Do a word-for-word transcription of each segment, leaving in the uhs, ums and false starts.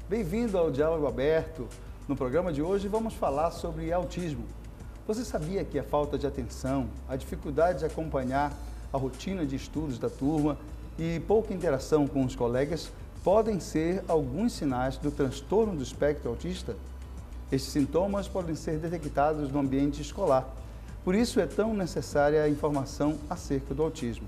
Bem-vindo ao Diálogo Aberto. No programa de hoje vamos falar sobre autismo. Você sabia que a falta de atenção, a dificuldade de acompanhar a rotina de estudos da turma e pouca interação com os colegas podem ser alguns sinais do transtorno do espectro autista? Estes sintomas podem ser detectados no ambiente escolar. Por isso é tão necessária a informação acerca do autismo.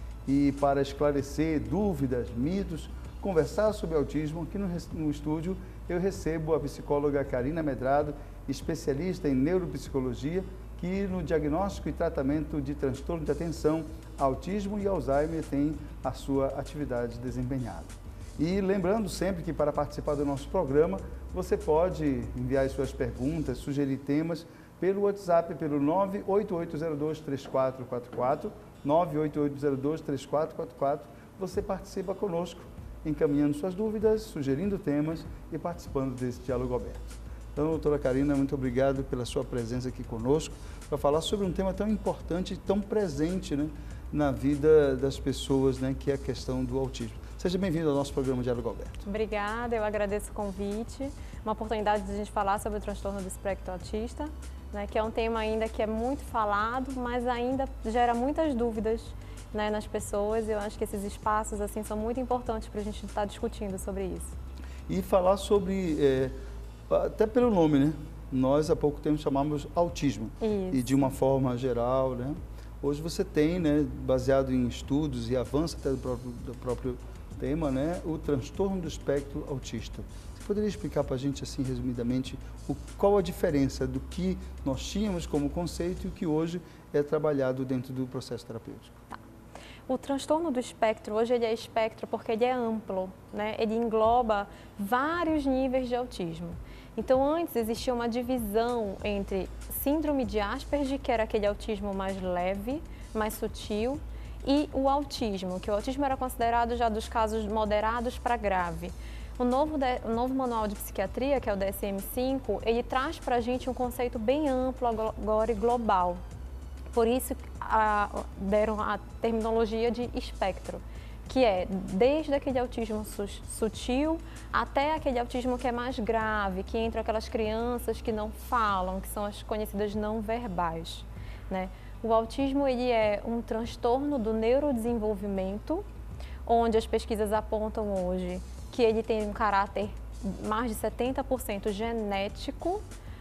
E para esclarecer dúvidas, mitos, conversar sobre autismo, aqui no, no estúdio eu recebo a psicóloga Karina Medrado, especialista em neuropsicologia, que no diagnóstico e tratamento de transtorno de atenção, autismo e Alzheimer tem a sua atividade desempenhada. E lembrando sempre que para participar do nosso programa, você pode enviar suas perguntas, sugerir temas pelo WhatsApp, pelo nove oito oito zero dois três quatro quatro quatro, nove oito oito zero dois três quatro quatro quatro. Você participa conosco, encaminhando suas dúvidas, sugerindo temas e participando desse diálogo aberto. Então, doutora Karina, muito obrigado pela sua presença aqui conosco para falar sobre um tema tão importante e tão presente, né, na vida das pessoas, né, que é a questão do autismo. Seja bem-vindo ao nosso programa Diálogo Aberto. Obrigada, eu agradeço o convite, uma oportunidade de a gente falar sobre o transtorno do espectro autista, né, que é um tema ainda que é muito falado, mas ainda gera muitas dúvidas, né, nas pessoas, e eu acho que esses espaços assim são muito importantes para a gente estar discutindo sobre isso. E falar sobre, é, até pelo nome, né? Nós há pouco tempo chamamos autismo. Isso. E de uma forma geral, né? Hoje você tem, né, baseado em estudos e avanço até do próprio, do próprio tema, né, o transtorno do espectro autista. Você poderia explicar para a gente, assim, resumidamente, o, qual a diferença do que nós tínhamos como conceito e o que hoje é trabalhado dentro do processo terapêutico? Tá. O transtorno do espectro, hoje ele é espectro porque ele é amplo, né? Ele engloba vários níveis de autismo. Então, antes existia uma divisão entre síndrome de Asperger, que era aquele autismo mais leve, mais sutil, e o autismo, que o autismo era considerado já dos casos moderados para grave. O novo, o novo manual de psiquiatria, que é o D S M cinco, ele traz para a gente um conceito bem amplo agora e global. Por isso a, deram a terminologia de espectro, que é desde aquele autismo su sutil até aquele autismo que é mais grave, que entra aquelas crianças que não falam, que são as conhecidas não verbais, né? O autismo ele é um transtorno do neurodesenvolvimento, onde as pesquisas apontam hoje que ele tem um caráter mais de setenta por cento genético,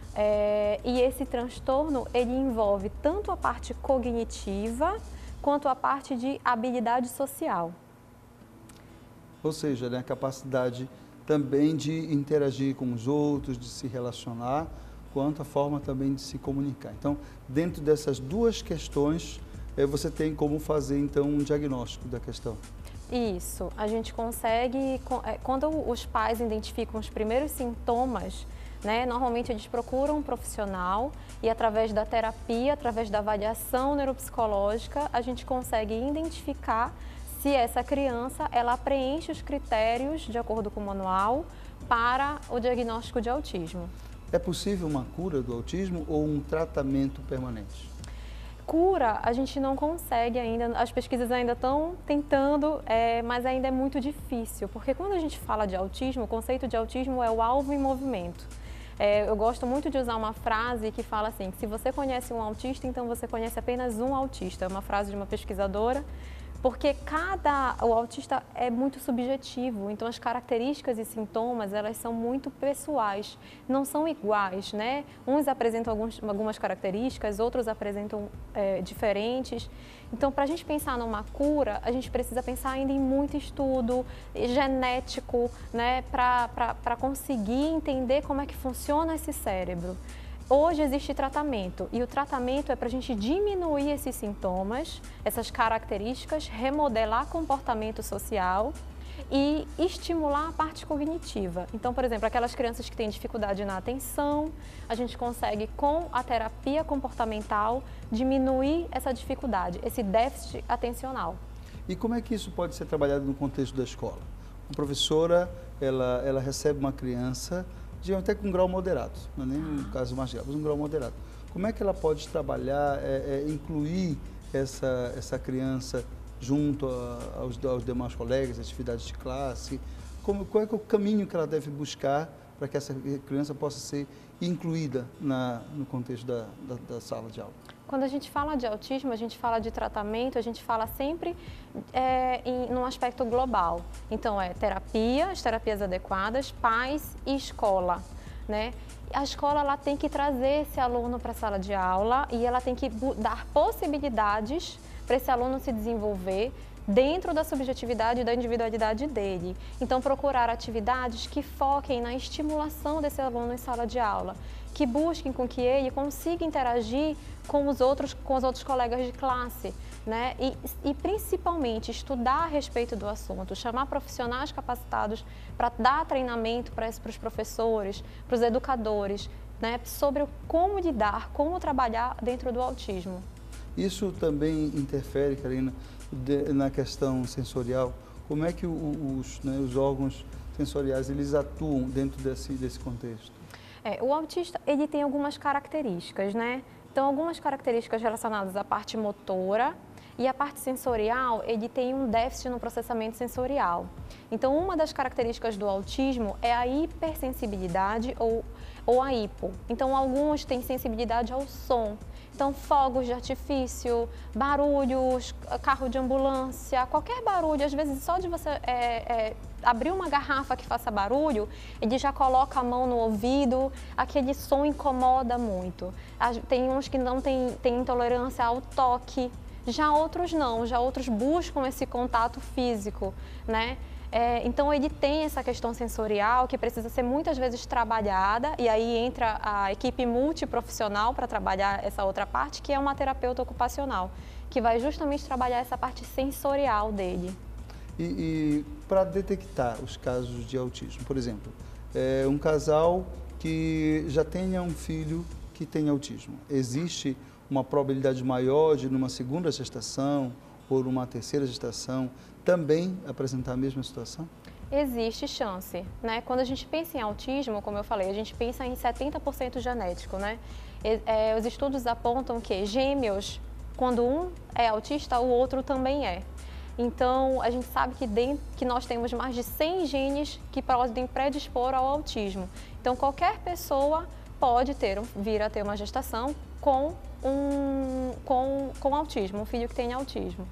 é, e esse transtorno ele envolve tanto a parte cognitiva quanto a parte de habilidade social. Ou seja, né, a capacidade também de interagir com os outros, de se relacionar, quanto a forma também de se comunicar. Então, dentro dessas duas questões, eh, você tem como fazer, então, um diagnóstico da questão. Isso, a gente consegue, quando os pais identificam os primeiros sintomas, né, normalmente eles procuram um profissional e através da terapia, através da avaliação neuropsicológica, a gente consegue identificar se essa criança ela preenche os critérios de acordo com o manual para o diagnóstico de autismo. É possível uma cura do autismo ou um tratamento permanente? Cura, a gente não consegue ainda, as pesquisas ainda estão tentando, é, mas ainda é muito difícil, porque quando a gente fala de autismo, o conceito de autismo é o alvo em movimento. É, eu gosto muito de usar uma frase que fala assim, que se você conhece um autista, então você conhece apenas um autista. É uma frase de uma pesquisadora, porque cada, o autista é muito subjetivo, então as características e sintomas, elas são muito pessoais, não são iguais, né? Uns apresentam alguns, algumas características, outros apresentam é, diferentes. Então, para a gente pensar numa cura, a gente precisa pensar ainda em muito estudo genético, né? Para conseguir entender como é que funciona esse cérebro. Hoje existe tratamento e o tratamento é para a gente diminuir esses sintomas, essas características, remodelar comportamento social e estimular a parte cognitiva. Então, por exemplo, aquelas crianças que têm dificuldade na atenção, a gente consegue com a terapia comportamental diminuir essa dificuldade, esse déficit atencional. E como é que isso pode ser trabalhado no contexto da escola? Uma professora, ela, ela recebe uma criança, digamos até com um grau moderado, não é nem um caso mais grave, mas um grau moderado. Como é que ela pode trabalhar, é, é, incluir essa, essa criança junto a, aos, aos demais colegas, atividades de classe? como, qual é, que é o caminho que ela deve buscar para que essa criança possa ser incluída na, no contexto da, da, da sala de aula? Quando a gente fala de autismo, a gente fala de tratamento, a gente fala sempre é, em num aspecto global. Então, é terapia, as terapias adequadas, pais e escola, né? A escola ela tem que trazer esse aluno para a sala de aula e ela tem que dar possibilidades para esse aluno se desenvolver dentro da subjetividade e da individualidade dele. Então, procurar atividades que foquem na estimulação desse aluno em sala de aula, que busquem com que ele consiga interagir com os outros, com os outros colegas de classe, né? E, e principalmente estudar a respeito do assunto, chamar profissionais capacitados para dar treinamento para os professores, para os educadores, né? Sobre como lidar, como trabalhar dentro do autismo. Isso também interfere, Karina, de, na questão sensorial? Como é que o, os, né, os órgãos sensoriais eles atuam dentro desse, desse contexto? É, o autista ele tem algumas características, né? Então, algumas características relacionadas à parte motora e a parte sensorial, ele tem um déficit no processamento sensorial. Então, uma das características do autismo é a hipersensibilidade ou, ou a hipo. Então, alguns têm sensibilidade ao som. Então, fogos de artifício, barulhos, carro de ambulância, qualquer barulho, às vezes só de você é, é, abrir uma garrafa que faça barulho, ele já coloca a mão no ouvido, aquele som incomoda muito. Tem uns que não têm, têm intolerância ao toque, já outros não, já outros buscam esse contato físico, né? É, então, ele tem essa questão sensorial que precisa ser muitas vezes trabalhada e aí entra a equipe multiprofissional para trabalhar essa outra parte, que é uma terapeuta ocupacional, que vai justamente trabalhar essa parte sensorial dele. E, e para detectar os casos de autismo, por exemplo, é um casal que já tenha um filho que tem autismo, existe uma probabilidade maior de numa segunda gestação ou numa terceira gestação também apresentar a mesma situação? Existe chance, né? Quando a gente pensa em autismo, como eu falei, a gente pensa em setenta por cento genético, né? E, é, os estudos apontam que gêmeos, quando um é autista, o outro também é. Então, a gente sabe que, dentro, que nós temos mais de cem genes que podem predispor ao autismo. Então, qualquer pessoa pode ter, vir a ter uma gestação com, um, com, com autismo, um filho que tem autismo.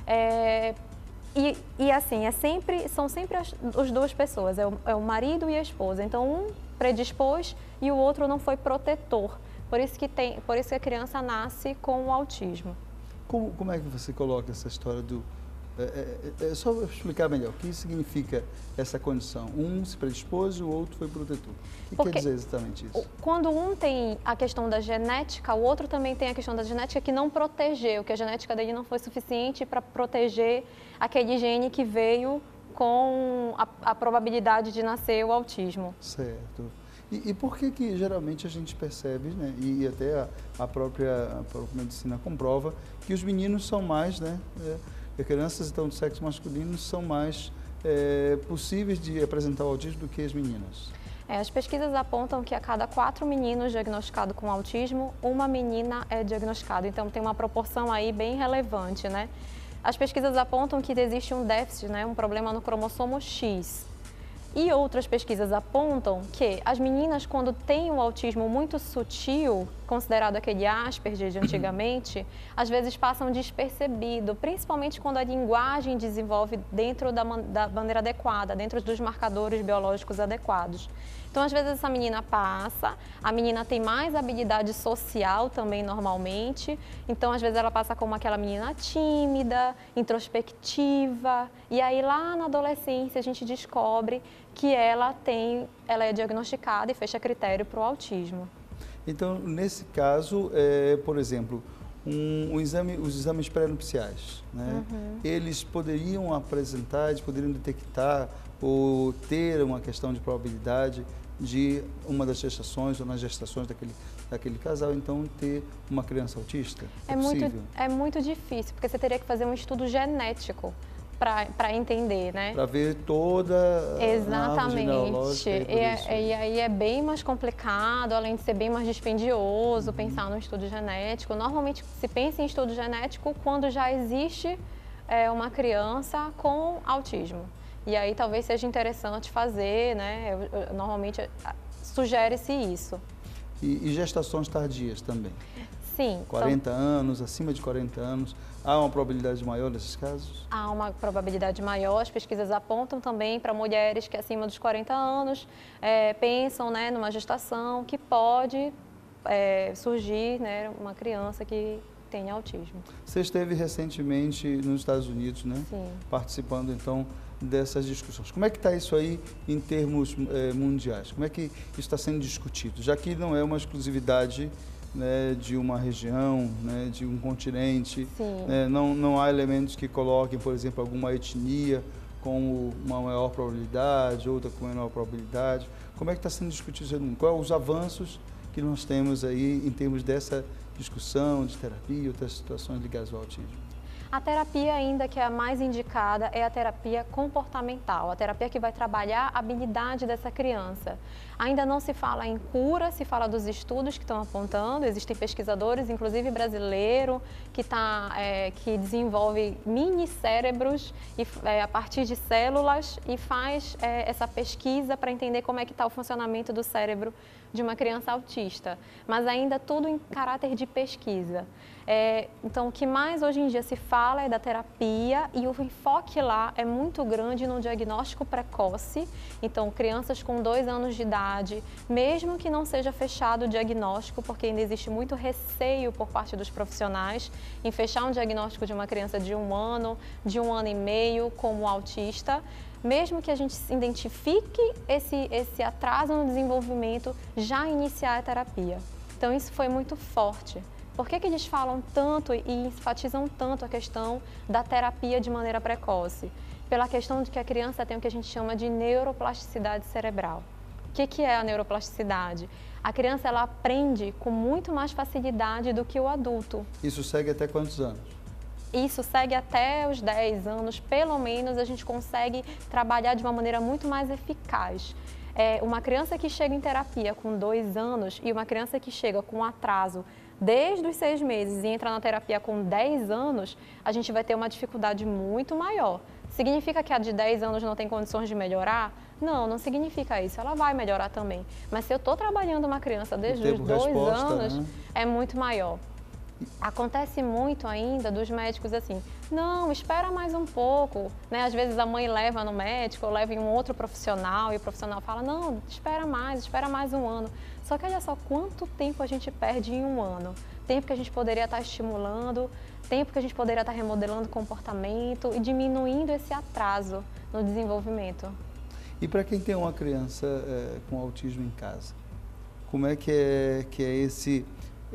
É, E, e assim, é sempre, são sempre as, as duas pessoas, é o, é o marido e a esposa. Então, um predispôs e o outro não foi protetor. Por isso que, tem, por isso que a criança nasce com o autismo. Como, como é que você coloca essa história do... É, é, é só explicar melhor, o que significa essa condição? Um se predispôs e o outro foi protetor. O que Porque quer dizer exatamente isso? Quando um tem a questão da genética, o outro também tem a questão da genética que não protegeu, que a genética dele não foi suficiente para proteger aquele gene que veio com a, a probabilidade de nascer o autismo. Certo. E, e por que que geralmente a gente percebe, né, e, e até a, a, própria, a própria medicina comprova, que os meninos são mais, né, é, as crianças então, do sexo masculino são mais é, possíveis de apresentar o autismo do que as meninas? É, as pesquisas apontam que a cada quatro meninos diagnosticados com autismo, uma menina é diagnosticada. Então, tem uma proporção aí bem relevante, né? As pesquisas apontam que existe um déficit, né, um problema no cromossomo X. E outras pesquisas apontam que as meninas, quando têm um autismo muito sutil, considerado aquele Asperger de antigamente, às vezes passam despercebido, principalmente quando a linguagem desenvolve dentro da, da maneira adequada, dentro dos marcadores biológicos adequados. Então, às vezes, essa menina passa, a menina tem mais habilidade social também normalmente, então, às vezes, ela passa como aquela menina tímida, introspectiva, e aí lá na adolescência a gente descobre que ela tem, ela é diagnosticada e fecha critério para o autismo. Então, nesse caso, é, por exemplo, um, um exame, os exames pré-nupciais, né? Uhum. Eles poderiam apresentar, eles poderiam detectar ou ter uma questão de probabilidade de uma das gestações ou nas gestações daquele, daquele casal, então, ter uma criança autista? É, é, muito, é muito difícil, porque você teria que fazer um estudo genético para entender, né? Para ver toda Exatamente. a árvore genealógica. E, e, e aí é bem mais complicado, além de ser bem mais dispendioso, uhum. pensar no estudo genético. Normalmente se pensa em estudo genético quando já existe é, uma criança com autismo. E aí talvez seja interessante fazer, né? Eu, eu, normalmente sugere-se isso. E, e gestações tardias também? Sim. quarenta anos, acima de quarenta anos, há uma probabilidade maior nesses casos? Há uma probabilidade maior, as pesquisas apontam também para mulheres que acima dos quarenta anos é, pensam, né, numa gestação que pode é, surgir, né, uma criança que tenha autismo. Você esteve recentemente nos Estados Unidos, né? Sim. Participando então dessas discussões. Como é que está isso aí em termos é, mundiais? Como é que isso está sendo discutido? Já que não é uma exclusividade, né, de uma região, né, de um continente, né, não, não há elementos que coloquem, por exemplo, alguma etnia com uma maior probabilidade, outra com menor probabilidade. Como é que está sendo discutido isso no mundo? Quais os avanços que nós temos aí em termos dessa discussão de terapia e outras situações ligadas ao autismo? A terapia ainda que é a mais indicada é a terapia comportamental, a terapia que vai trabalhar a habilidade dessa criança. Ainda não se fala em cura, se fala dos estudos que estão apontando, existem pesquisadores, inclusive brasileiro, que, tá, é, que desenvolve mini cérebros e, é, a partir de células e faz é, essa pesquisa para entender como é que está o funcionamento do cérebro de uma criança autista, mas ainda tudo em caráter de pesquisa. É, então, o que mais hoje em dia se fala é da terapia e o enfoque lá é muito grande no diagnóstico precoce. Então, crianças com dois anos de idade, mesmo que não seja fechado o diagnóstico, porque ainda existe muito receio por parte dos profissionais em fechar um diagnóstico de uma criança de um ano, de um ano e meio como autista, mesmo que a gente identifique esse, esse atraso no desenvolvimento, já iniciar a terapia. Então, isso foi muito forte. Por que que eles falam tanto e enfatizam tanto a questão da terapia de maneira precoce? Pela questão de que a criança tem o que a gente chama de neuroplasticidade cerebral. O que que é a neuroplasticidade? A criança ela aprende com muito mais facilidade do que o adulto. Isso segue até quantos anos? Isso segue até os dez anos, pelo menos a gente consegue trabalhar de uma maneira muito mais eficaz. É, uma criança que chega em terapia com dois anos e uma criança que chega com atraso desde os seis meses e entra na terapia com dez anos, a gente vai ter uma dificuldade muito maior. Significa que a de dez anos não tem condições de melhorar? Não, não significa isso, ela vai melhorar também. Mas se eu estou trabalhando uma criança desde os dois resposta, anos, né? É muito maior. Acontece muito ainda dos médicos assim, não, espera mais um pouco, né? Às vezes a mãe leva no médico, ou leva em um outro profissional e o profissional fala, não, espera mais, espera mais um ano. Só que olha só quanto tempo a gente perde em um ano. Tempo que a gente poderia estar estimulando, tempo que a gente poderia estar remodelando comportamento e diminuindo esse atraso no desenvolvimento. E para quem tem uma criança é, com autismo em casa, como é que é, que é esse...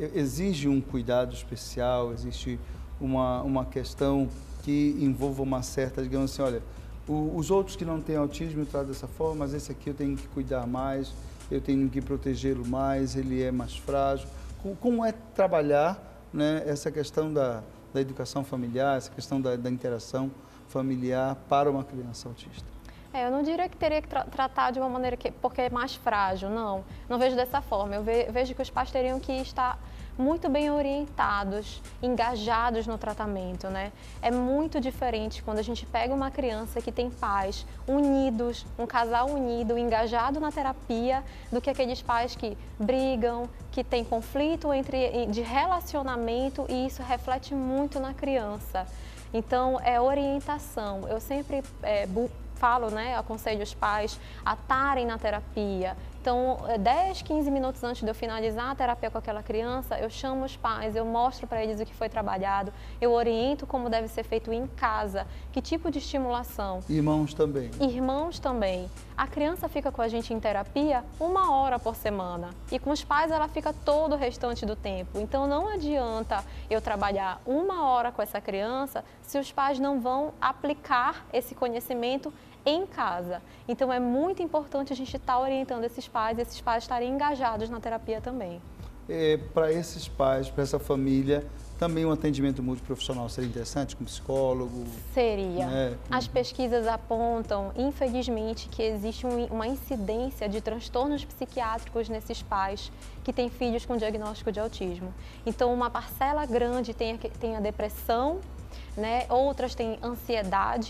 Exige um cuidado especial, existe uma, uma questão que envolva uma certa, digamos assim, olha, o, os outros que não têm autismo eu trato dessa forma, mas esse aqui eu tenho que cuidar mais, eu tenho que protegê-lo mais, ele é mais frágil. Como, como é trabalhar, né, essa questão da, da educação familiar, essa questão da, da interação familiar para uma criança autista? É, eu não diria que teria que tra tratar de uma maneira que, porque é mais frágil, não. Não vejo dessa forma. Eu ve vejo que os pais teriam que estar muito bem orientados, engajados no tratamento, né? É muito diferente quando a gente pega uma criança que tem pais unidos, um casal unido, engajado na terapia, do que aqueles pais que brigam, que tem conflito entre, de relacionamento e isso reflete muito na criança. Então, é orientação. Eu sempre é, falo, né, aconselho os pais a estarem na terapia. Então, dez, quinze minutos antes de eu finalizar a terapia com aquela criança, eu chamo os pais, eu mostro para eles o que foi trabalhado, eu oriento como deve ser feito em casa, que tipo de estimulação. Irmãos também. Irmãos também. A criança fica com a gente em terapia uma hora por semana e com os pais ela fica todo o restante do tempo. Então, não adianta eu trabalhar uma hora com essa criança se os pais não vão aplicar esse conhecimento em casa. Então, é muito importante a gente estar orientando esses pais, esses pais estarem engajados na terapia também. É, para esses pais, para essa família, também um atendimento multiprofissional seria interessante, com psicólogo? Seria. Né? As pesquisas apontam, infelizmente, que existe um, uma incidência de transtornos psiquiátricos nesses pais que têm filhos com diagnóstico de autismo. Então, uma parcela grande tem a, tem a depressão, né? Outras têm ansiedade,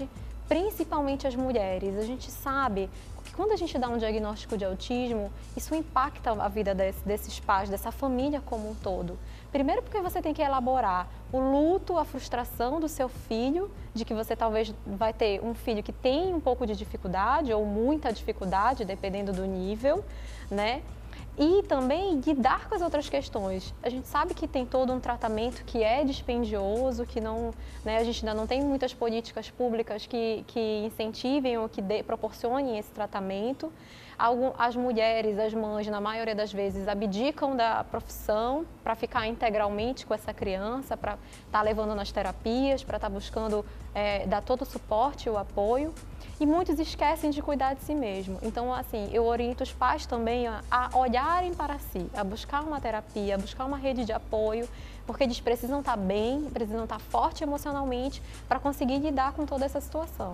principalmente as mulheres. A gente sabe que quando a gente dá um diagnóstico de autismo, isso impacta a vida desse, desses pais, dessa família como um todo. Primeiro porque você tem que elaborar o luto, a frustração do seu filho, de que você talvez vai ter um filho que tem um pouco de dificuldade ou muita dificuldade, dependendo do nível, né? E também lidar com as outras questões. A gente sabe que tem todo um tratamento que é dispendioso, que não, né, a gente ainda não tem muitas políticas públicas que, que incentivem ou que dê, proporcionem esse tratamento. Algum, as mulheres, as mães, na maioria das vezes, abdicam da profissão para ficar integralmente com essa criança, para estar tá levando nas terapias, para estar tá buscando é, dar todo o suporte e o apoio. E muitos esquecem de cuidar de si mesmo. Então, assim, eu oriento os pais também a, a olharem para si, a buscar uma terapia, a buscar uma rede de apoio, porque eles precisam estar bem, precisam estar forte emocionalmente para conseguir lidar com toda essa situação.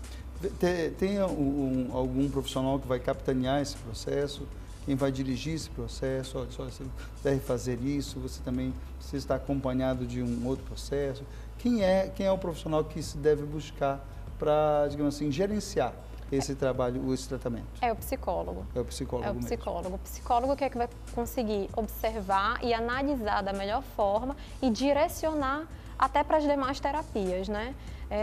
Tem, tem um, algum profissional que vai capitanear esse processo? Quem vai dirigir esse processo? Olha só, você deve fazer isso, você também precisa estar acompanhado de um outro processo. Quem é, quem é o profissional que se deve buscar para, digamos assim, gerenciar esse trabalho, esse tratamento? É o psicólogo. É o psicólogo É o mesmo. psicólogo. O psicólogo que é que vai conseguir observar e analisar da melhor forma e direcionar até para as demais terapias, né?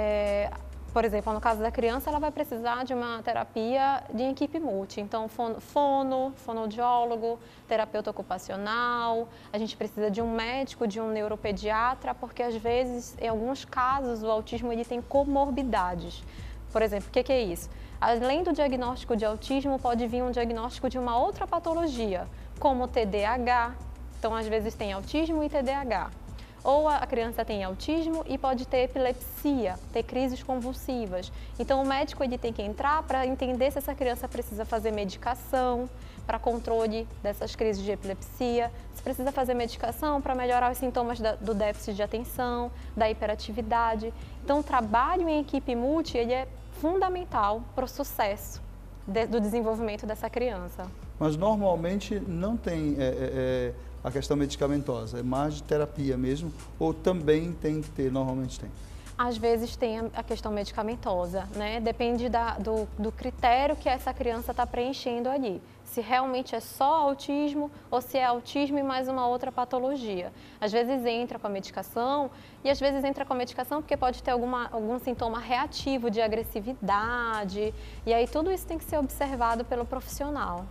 É, por exemplo, no caso da criança, ela vai precisar de uma terapia de equipe multi. Então, fono, fono, fonoaudiólogo, terapeuta ocupacional, a gente precisa de um médico, de um neuropediatra, porque às vezes, em alguns casos, o autismo ele tem comorbidades. Por exemplo, o que, que é isso? Além do diagnóstico de autismo, pode vir um diagnóstico de uma outra patologia, como T D A H. Então, às vezes tem autismo e T D A H. Ou a criança tem autismo e pode ter epilepsia, ter crises convulsivas. Então, o médico ele tem que entrar para entender se essa criança precisa fazer medicação para controle dessas crises de epilepsia, se precisa fazer medicação para melhorar os sintomas da, do déficit de atenção, da hiperatividade. Então, o trabalho em equipe multi ele é fundamental para o sucesso de, do desenvolvimento dessa criança. Mas, normalmente, não tem... É, é, é... a questão medicamentosa, é mais de terapia mesmo, ou também tem que ter, normalmente tem? Às vezes tem a questão medicamentosa, né? Depende da, do, do critério que essa criança está preenchendo ali. Se realmente é só autismo ou se é autismo e mais uma outra patologia. Às vezes entra com a medicação e às vezes entra com a medicação porque pode ter alguma, algum sintoma reativo de agressividade e aí tudo isso tem que ser observado pelo profissional.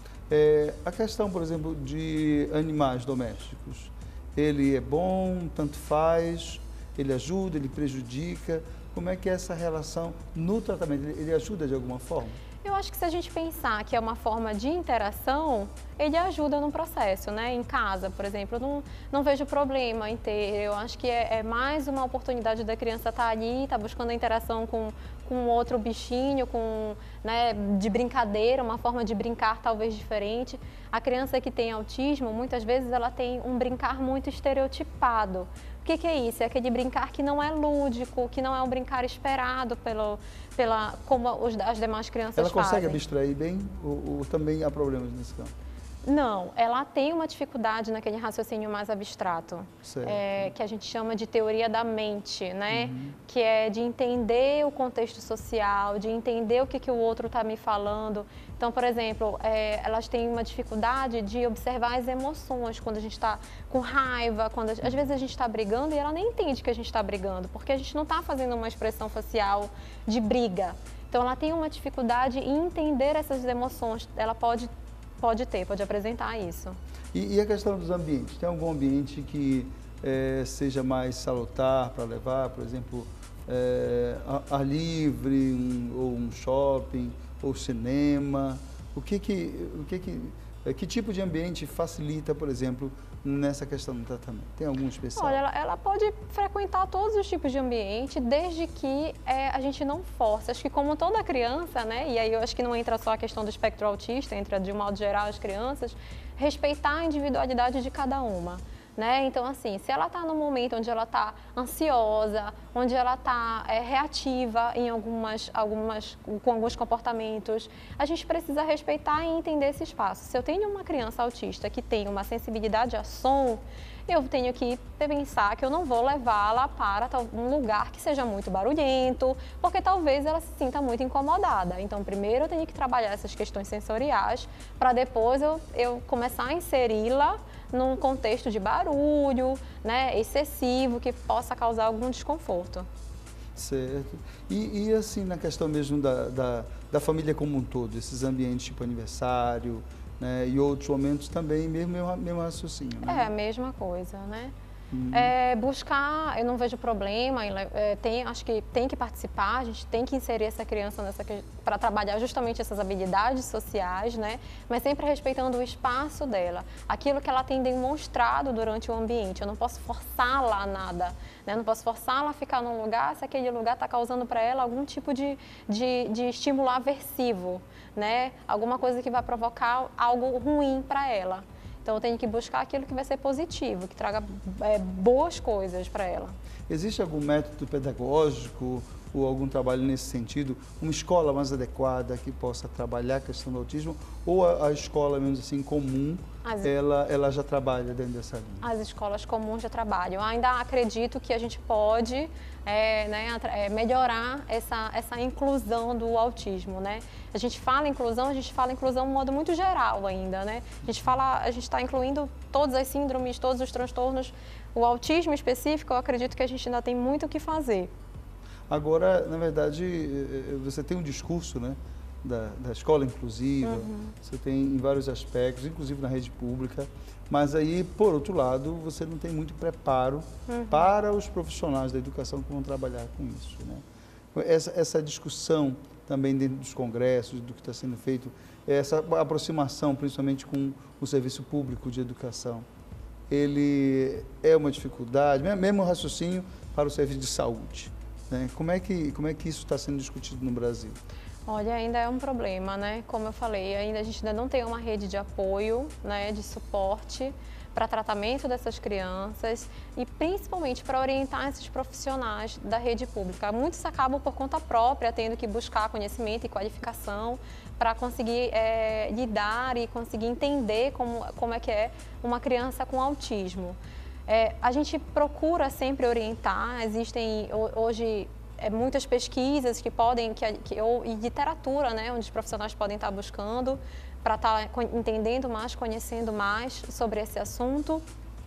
É, a questão, por exemplo, de animais domésticos, ele é bom, tanto faz, ele ajuda, ele prejudica, como é que é essa relação no tratamento? Ele, ele ajuda de alguma forma? Eu acho que se a gente pensar que é uma forma de interação, ele ajuda no processo, né? Em casa, por exemplo, eu não, não vejo problema em ter, eu acho que é, é mais uma oportunidade da criança estar ali, estar buscando a interação com, com outro bichinho, com, né, de brincadeira, uma forma de brincar talvez diferente. A criança que tem autismo, muitas vezes ela tem um brincar muito estereotipado. O que, que é isso? É aquele brincar que não é lúdico, que não é um brincar esperado pelo, pela, como os, as demais crianças fazem. Ela consegue fazem. abstrair bem ou, ou também há problemas nesse campo? Não, ela tem uma dificuldade naquele raciocínio mais abstrato, é, que a gente chama de teoria da mente, né? Uhum. Que é de entender o contexto social, de entender o que, que o outro está me falando. Então, por exemplo, é, elas têm uma dificuldade de observar as emoções quando a gente está com raiva, quando às vezes a gente está brigando e ela nem entende que a gente está brigando, porque a gente não está fazendo uma expressão facial de briga. Então, ela tem uma dificuldade em entender essas emoções. Ela pode Pode ter, pode apresentar isso. E, e a questão dos ambientes? Tem algum ambiente que é, seja mais salutar para levar, por exemplo, é, ar livre, um, ou um shopping, ou cinema? O que que, o que que, que tipo de ambiente facilita, por exemplo, nessa questão do tratamento? Tem algum especial? Olha, ela, ela pode frequentar todos os tipos de ambiente, desde que é, a gente não force. Acho que como toda criança, né, e aí eu acho que não entra só a questão do espectro autista, entra de um modo geral as crianças, respeitar a individualidade de cada uma. Né? Então, assim, se ela está num momento onde ela está ansiosa, onde ela está é, reativa em algumas, algumas, com alguns comportamentos, a gente precisa respeitar e entender esse espaço. Se eu tenho uma criança autista que tem uma sensibilidade a som, eu tenho que pensar que eu não vou levá-la para um lugar que seja muito barulhento, porque talvez ela se sinta muito incomodada. Então, primeiro eu tenho que trabalhar essas questões sensoriais, para depois eu, eu começar a inseri-la num contexto de barulho, né, excessivo, que possa causar algum desconforto. Certo. E, e assim, na questão mesmo da, da, da família como um todo, esses ambientes tipo aniversário, né, e outros momentos também, mesmo, mesmo, mesmo raciocínio, né? É a mesma coisa, né? Hum. É, buscar, eu não vejo problema, é, tem, acho que tem que participar, a gente tem que inserir essa criança nessa para trabalhar justamente essas habilidades sociais, né? Mas sempre respeitando o espaço dela, aquilo que ela tem demonstrado durante o ambiente. Eu não posso forçá-la a nada, né? Eu não posso forçá-la a ficar num lugar se aquele lugar está causando para ela algum tipo de, de, de estímulo aversivo, né? Alguma coisa que vai provocar algo ruim para ela. Então, eu tenho que buscar aquilo que vai ser positivo, que traga é, boas coisas para ela. Existe algum método pedagógico ou algum trabalho nesse sentido? Uma escola mais adequada que possa trabalhar a questão do autismo? Ou a, a escola, mesmo assim, comum, As... ela, ela já trabalha dentro dessa linha? As escolas comuns já trabalham. Eu ainda acredito que a gente pode é, né, é, melhorar essa, essa inclusão do autismo, né? A gente fala inclusão, a gente fala inclusão de um modo muito geral ainda, né? A gente fala, a gente está incluindo todas as síndromes, todos os transtornos. O autismo específico, eu acredito que a gente ainda tem muito o que fazer. Agora, na verdade, você tem um discurso, né, da, da escola inclusiva, uhum. Você tem em vários aspectos, inclusive na rede pública, mas aí, por outro lado, você não tem muito preparo uhum. para os profissionais da educação que vão trabalhar com isso, né? Essa, essa discussão também dentro dos congressos, do que está sendo feito, essa aproximação, principalmente com o serviço público de educação, ele é uma dificuldade, mesmo o raciocínio para o serviço de saúde, né? Como é que, como é que isso está sendo discutido no Brasil? Olha, ainda é um problema, né? Como eu falei, ainda a gente ainda não tem uma rede de apoio, né, de suporte para tratamento dessas crianças e principalmente para orientar esses profissionais da rede pública. Muitos acabam por conta própria tendo que buscar conhecimento e qualificação para conseguir é, lidar e conseguir entender como, como é que é uma criança com autismo. É, a gente procura sempre orientar, existem hoje é, muitas pesquisas que podem, que, que, ou, e literatura, né, onde os profissionais podem estar buscando para estar entendendo mais, conhecendo mais sobre esse assunto.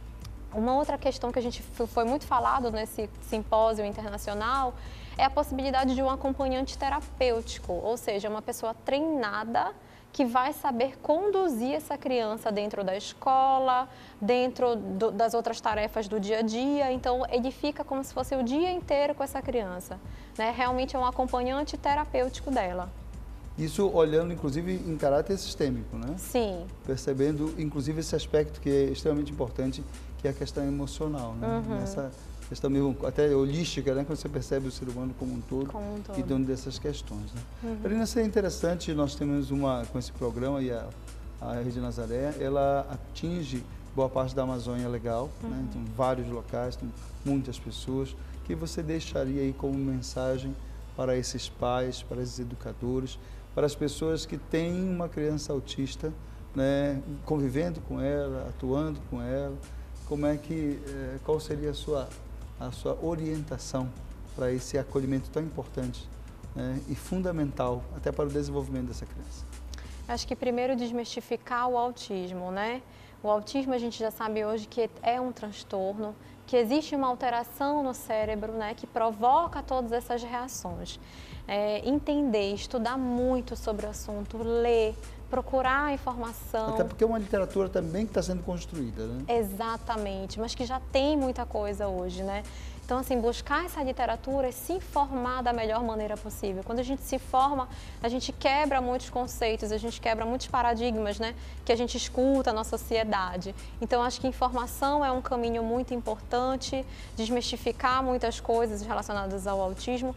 Uma outra questão que a gente foi muito falado nesse simpósio internacional é a possibilidade de um acompanhante terapêutico, ou seja, uma pessoa treinada que vai saber conduzir essa criança dentro da escola, dentro do, das outras tarefas do dia a dia. Então, ele fica como se fosse o dia inteiro com essa criança, né? Realmente é um acompanhante terapêutico dela. Isso olhando, inclusive, em caráter sistêmico, né? Sim. Percebendo, inclusive, esse aspecto que é extremamente importante, que é a questão emocional, né? Uhum. Nessa questão mesmo, até holística, né? Quando você percebe o ser humano como um todo, como um todo. E dentro dessas questões, né? Uhum. Marina, seria interessante, nós temos uma, com esse programa e a, a Rede Nazaré, ela atinge boa parte da Amazônia Legal, uhum. né? Então, vários locais, tem muitas pessoas, que você deixaria aí como mensagem para esses pais, para esses educadores, para as pessoas que têm uma criança autista, né, convivendo com ela, atuando com ela, como é que, eh, qual seria a sua, a sua orientação para esse acolhimento tão importante, né, e fundamental até para o desenvolvimento dessa criança? Acho que primeiro desmistificar o autismo, né? O autismo a gente já sabe hoje que é um transtorno, que existe uma alteração no cérebro, né, que provoca todas essas reações. É, entender, estudar muito sobre o assunto, ler, procurar informação. Até porque é uma literatura também que está sendo construída, né? Exatamente, mas que já tem muita coisa hoje, né? Então, assim, buscar essa literatura e se informar da melhor maneira possível. Quando a gente se forma, a gente quebra muitos conceitos, a gente quebra muitos paradigmas, né, que a gente escuta na sociedade. Então, acho que informação é um caminho muito importante, desmistificar muitas coisas relacionadas ao autismo,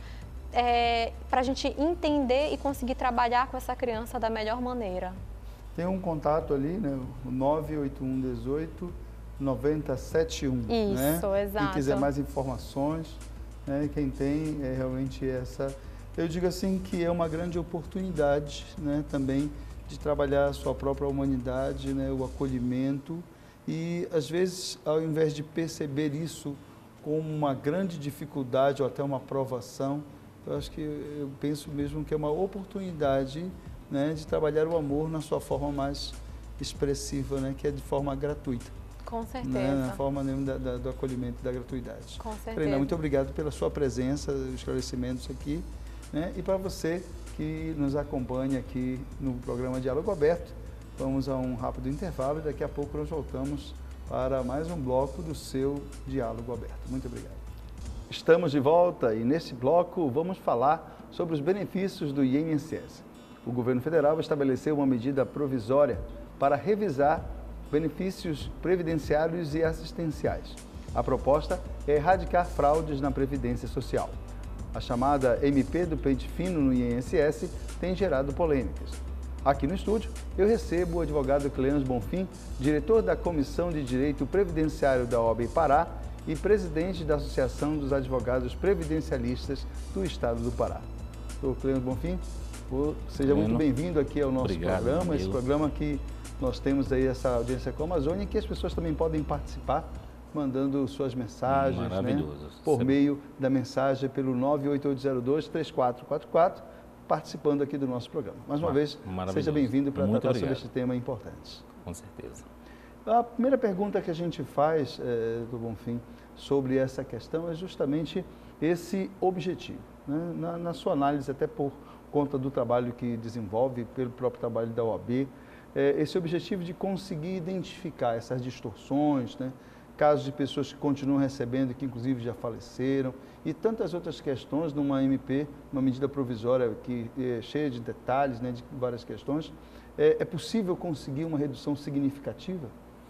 é, para a gente entender e conseguir trabalhar com essa criança da melhor maneira. Tem um contato ali, né, o nove oito um um oito nove zero sete um. Isso, né? exato. Quem quiser mais informações, né, quem tem é realmente essa... Eu digo assim que é uma grande oportunidade, né, também de trabalhar a sua própria humanidade, né, o acolhimento E, às vezes, ao invés de perceber isso como uma grande dificuldade ou até uma provação, eu acho que eu penso mesmo que é uma oportunidade, né, de trabalhar o amor na sua forma mais expressiva, né, que é de forma gratuita. Com certeza. Né, na forma mesmo da, da, do acolhimento e da gratuidade. Com certeza. Karina, muito obrigado pela sua presença, os esclarecimentos aqui, né, e para você que nos acompanha aqui no programa Diálogo Aberto. Vamos a um rápido intervalo e daqui a pouco nós voltamos para mais um bloco do seu Diálogo Aberto. Muito obrigado. Estamos de volta e nesse bloco vamos falar sobre os benefícios do I N S S. O governo federal estabeleceu uma medida provisória para revisar benefícios previdenciários e assistenciais. A proposta é erradicar fraudes na Previdência Social. A chamada M P do pente fino no I N S S tem gerado polêmicas. Aqui no estúdio, eu recebo o advogado Cleans Bonfim, diretor da Comissão de Direito Previdenciário da O A B Pará e presidente da Associação dos Advogados Previdencialistas do Estado do Pará. Doutor Cleans Bonfim, seja muito bem-vindo aqui ao nosso Obrigado, programa, amigo. Esse programa que nós temos aí essa audiência com a Amazônia, que as pessoas também podem participar, mandando suas mensagens, né, por Sempre. meio da mensagem pelo nove oito oito zero dois, três quatro quatro quatro, participando aqui do nosso programa. Mais uma vez, seja bem-vindo para tratar obrigado. sobre este tema importante. Com certeza. A primeira pergunta que a gente faz, é, do Bonfim, sobre essa questão é justamente esse objetivo, né? na, na sua análise, até por conta do trabalho que desenvolve, pelo próprio trabalho da O A B, é, esse objetivo de conseguir identificar essas distorções, né? casos de pessoas que continuam recebendo, que inclusive já faleceram, e tantas outras questões numa M P, uma medida provisória que é cheia de detalhes, né, de várias questões. É, é possível conseguir uma redução significativa?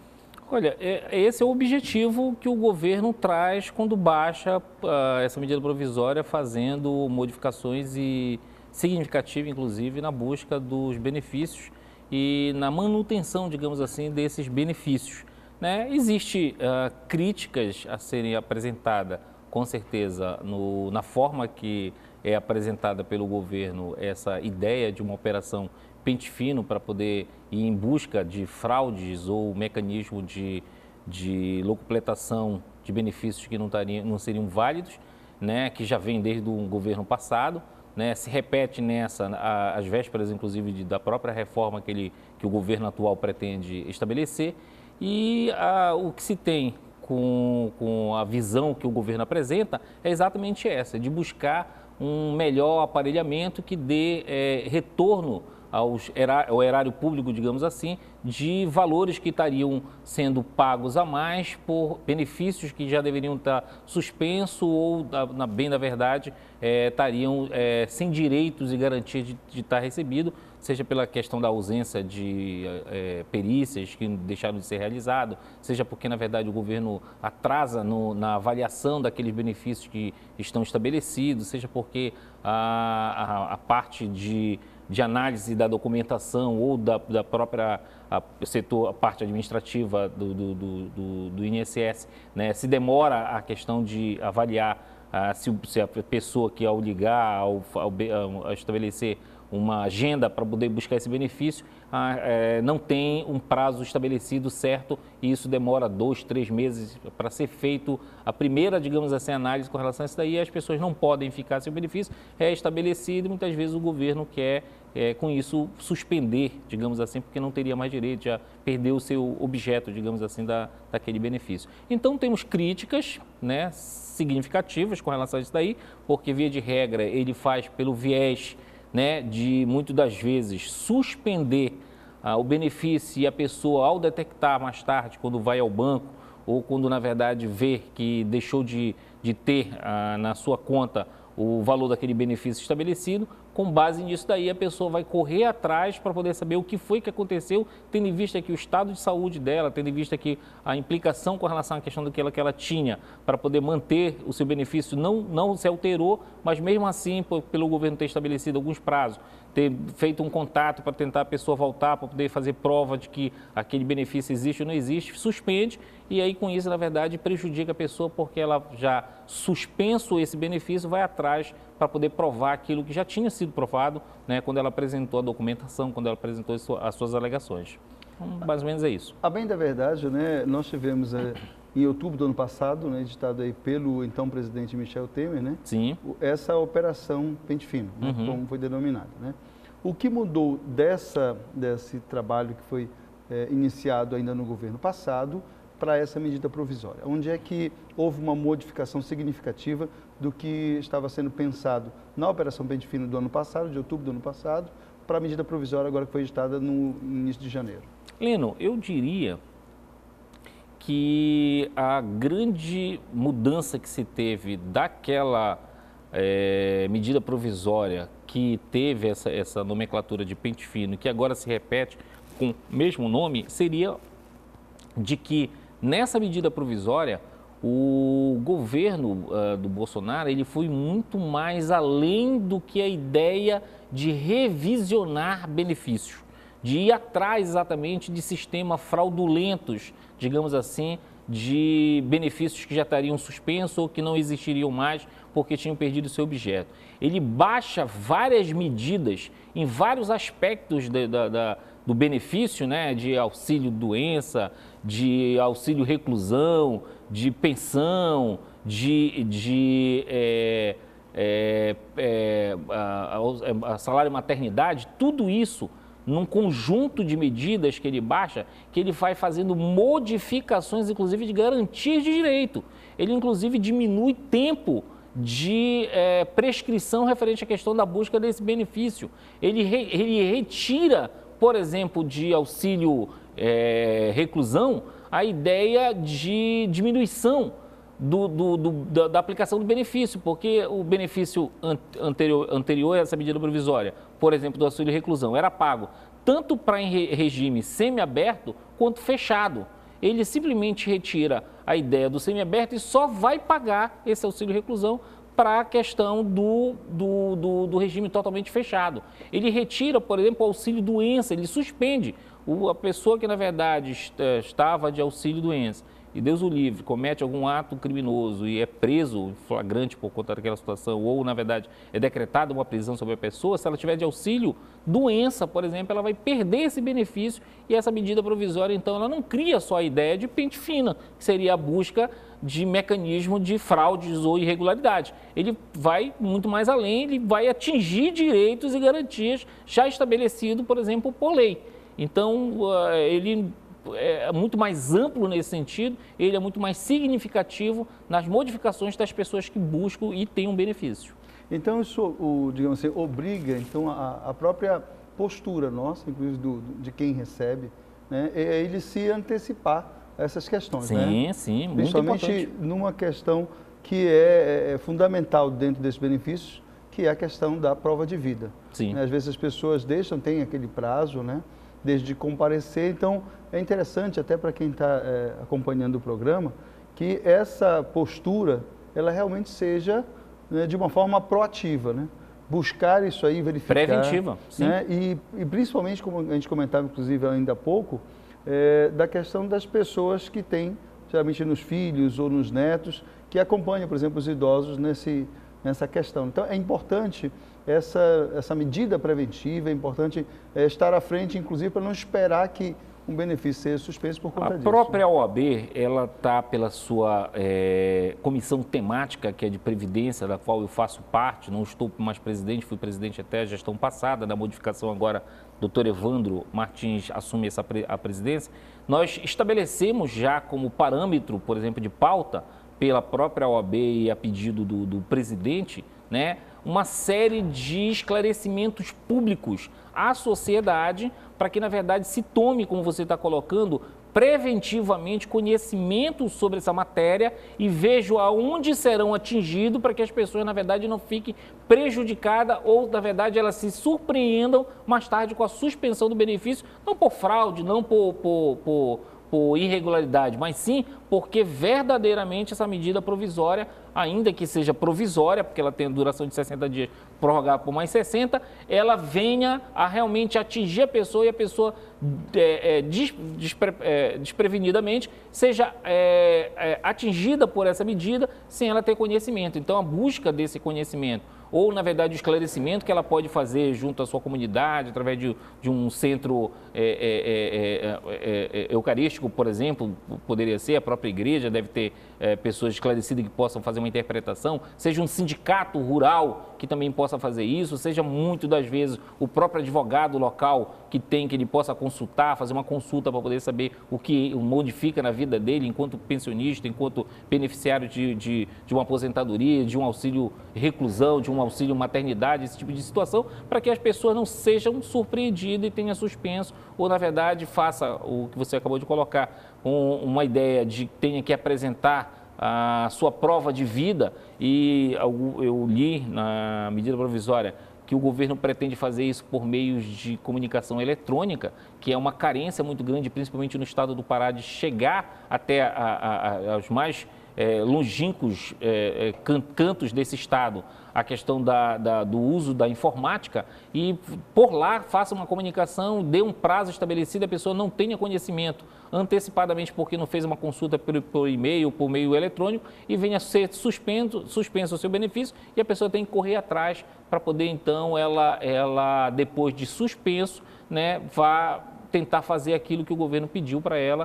Olha, é, esse é o objetivo que o governo traz quando baixa uh, essa medida provisória, fazendo modificações e significativas, inclusive, na busca dos benefícios e na manutenção, digamos assim, desses benefícios. Né? Existem uh, críticas a serem apresentadas, com certeza, no, na forma que é apresentada pelo governo essa ideia de uma operação pente fino para poder ir em busca de fraudes ou mecanismo de, de locupletação de benefícios que não, tariam, não seriam válidos, né? que já vem desde o governo passado. Né, se repete nessa, às vésperas, inclusive, de, da própria reforma que, ele, que o governo atual pretende estabelecer. E a, o que se tem com, com a visão que o governo apresenta é exatamente essa, de buscar um melhor aparelhamento que dê é, retorno aos, ao erário público, digamos assim, de valores que estariam sendo pagos a mais por benefícios que já deveriam estar suspensos ou, na bem da verdade, é, estariam é, sem direitos e garantias de, de estar recebido, seja pela questão da ausência de é, perícias que deixaram de ser realizadas, seja porque, na verdade, o governo atrasa no, na avaliação daqueles benefícios que estão estabelecidos, seja porque a, a, a parte de de análise da documentação ou da, da própria a, setor, a parte administrativa do, do, do, do I N S S, né, se demora a questão de avaliar ah, se, se a pessoa que ao ligar, ao, ao, ao estabelecer uma agenda para poder buscar esse benefício, ah, é, não tem um prazo estabelecido certo e isso demora dois, três meses para ser feito a primeira, digamos assim, análise com relação a isso daí. As pessoas não podem ficar sem o benefício, é estabelecido e muitas vezes o governo quer, é, com isso, suspender, digamos assim, porque não teria mais direito, já perdeu o seu objeto, digamos assim, da, daquele benefício. Então temos críticas, né, significativas com relação a isso daí, porque via de regra ele faz pelo viés, né, de, muitas das vezes, suspender ah, o benefício e a pessoa, ao detectar mais tarde, quando vai ao banco ou quando, na verdade, vê que deixou de, de ter ah, na sua conta o valor daquele benefício estabelecido, com base nisso daí a pessoa vai correr atrás para poder saber o que foi que aconteceu, tendo em vista que o estado de saúde dela, tendo em vista que a implicação com relação à questão daquela que ela tinha para poder manter o seu benefício não, não se alterou, mas mesmo assim, por, pelo governo ter estabelecido alguns prazos, ter feito um contato para tentar a pessoa voltar, para poder fazer prova de que aquele benefício existe ou não existe, suspende e aí com isso, na verdade, prejudica a pessoa porque ela já suspenso esse benefício, vai atrás para poder provar aquilo que já tinha sido provado, né, quando ela apresentou a documentação, quando ela apresentou as suas alegações. Então, mais ou menos é isso. A bem da verdade, né, nós tivemos é, em outubro do ano passado, né, editado aí pelo então presidente Michel Temer, né, Sim. essa operação Pente Fino, né, Uhum. como foi denominada. Né. O que mudou dessa, desse trabalho que foi é, iniciado ainda no governo passado para essa medida provisória? Onde é que houve uma modificação significativa do que estava sendo pensado na Operação Pente Fino do ano passado, de outubro do ano passado, para a medida provisória agora que foi editada no início de janeiro? Lino, eu diria que a grande mudança que se teve daquela é, medida provisória que teve essa, essa nomenclatura de pente fino, que agora se repete com o mesmo nome, seria de que nessa medida provisória o governo uh, do Bolsonaro ele foi muito mais além do que a ideia de revisionar benefícios, de ir atrás exatamente de sistemas fraudulentos, digamos assim, de benefícios que já estariam suspensos ou que não existiriam mais porque tinham perdido seu objeto. Ele baixa várias medidas em vários aspectos de, da, da, do benefício, né, de auxílio-doença, de auxílio-reclusão, de pensão, de, de é, é, é, a, a, a salário-maternidade, tudo isso num conjunto de medidas que ele baixa, que ele vai fazendo modificações, inclusive, de garantias de direito. Ele, inclusive, diminui tempo de é, prescrição referente à questão da busca desse benefício. Ele, re, ele retira, por exemplo, de auxílio é, reclusão, a ideia de diminuição do, do, do, da, da aplicação do benefício, porque o benefício anterior, anterior a essa medida provisória, por exemplo, do auxílio reclusão, era pago tanto para em regime semiaberto quanto fechado. Ele simplesmente retira a ideia do semiaberto e só vai pagar esse auxílio reclusão para a questão do, do, do, do regime totalmente fechado. Ele retira, por exemplo, o auxílio doença, ele suspende o, a pessoa que, na verdade, est, estava de auxílio doença e Deus o livre, comete algum ato criminoso e é preso em flagrante por conta daquela situação, ou, na verdade, é decretada uma prisão sobre a pessoa, se ela tiver de auxílio doença, por exemplo, ela vai perder esse benefício e essa medida provisória, então, ela não cria só a ideia de pente fina, que seria a busca de mecanismo de fraudes ou irregularidades. Ele vai muito mais além, ele vai atingir direitos e garantias já estabelecidos, por exemplo, por lei. Então, ele é muito mais amplo nesse sentido, ele é muito mais significativo nas modificações das pessoas que buscam e têm um benefício. Então, isso, o, digamos assim, obriga então, a, a própria postura nossa, inclusive do, de quem recebe, né, é ele se antecipar a essas questões. Sim, né? sim, muito Principalmente importante. numa questão que é, é fundamental dentro desses benefícios, que é a questão da prova de vida. Sim. Às vezes as pessoas deixam, tem aquele prazo, né? Desde comparecer, então é interessante até para quem está é, acompanhando o programa, que essa postura, ela realmente seja, né, de uma forma proativa, né? Buscar isso aí, verificar. Preventiva, sim. Né? E, e principalmente, como a gente comentava, inclusive, ainda há pouco, é, da questão das pessoas que têm, geralmente nos filhos ou nos netos, que acompanham, por exemplo, os idosos nesse, nessa questão. Então, é importante essa, essa medida preventiva, é importante é, estar à frente, inclusive, para não esperar que um benefício seja suspenso por conta a disso. A própria O A B, ela está pela sua é, comissão temática, que é de Previdência, da qual eu faço parte, não estou mais presidente, fui presidente até a gestão passada, da modificação agora, doutor Evandro Martins assume essa, a presidência. Nós estabelecemos já como parâmetro, por exemplo, de pauta, pela própria O A B e a pedido do, do presidente, né, uma série de esclarecimentos públicos à sociedade para que, na verdade, se tome, como você está colocando, preventivamente conhecimento sobre essa matéria e veja aonde serão atingidos para que as pessoas, na verdade, não fiquem prejudicadas ou, na verdade, elas se surpreendam mais tarde com a suspensão do benefício, não por fraude, não por... por, por por irregularidade, mas sim porque verdadeiramente essa medida provisória, ainda que seja provisória, porque ela tem a duração de sessenta dias, prorrogar por mais sessenta, ela venha a realmente atingir a pessoa e a pessoa é, é, des, despre, é, desprevenidamente seja é, é, atingida por essa medida sem ela ter conhecimento. Então, a busca desse conhecimento, ou, na verdade, o esclarecimento que ela pode fazer junto à sua comunidade, através de, de um centro é, é, é, é, é, eucarístico, por exemplo, poderia ser, a própria igreja deve ter é, pessoas esclarecidas que possam fazer uma interpretação, seja um sindicato rural que também possa fazer isso, seja muito das vezes o próprio advogado local que tem, que ele possa consultar, fazer uma consulta para poder saber o que modifica na vida dele enquanto pensionista, enquanto beneficiário de, de, de uma aposentadoria, de um auxílio reclusão, de um auxílio maternidade, esse tipo de situação, para que as pessoas não sejam surpreendidas e tenham suspenso, ou na verdade faça o que você acabou de colocar, um, uma ideia de que tenha que apresentar a sua prova de vida, e eu li na medida provisória que o governo pretende fazer isso por meios de comunicação eletrônica, que é uma carência muito grande, principalmente no estado do Pará, de chegar até a, a, a, aos mais é, longínquos é, cantos desse estado, a questão da, da, do uso da informática, e por lá faça uma comunicação, dê um prazo estabelecido, a pessoa não tenha conhecimento antecipadamente porque não fez uma consulta por, por e-mail, por meio eletrônico, e venha a ser suspenso, suspenso o seu benefício, e a pessoa tem que correr atrás para poder, então, ela, ela depois de suspenso, né, vá tentar fazer aquilo que o governo pediu para ela,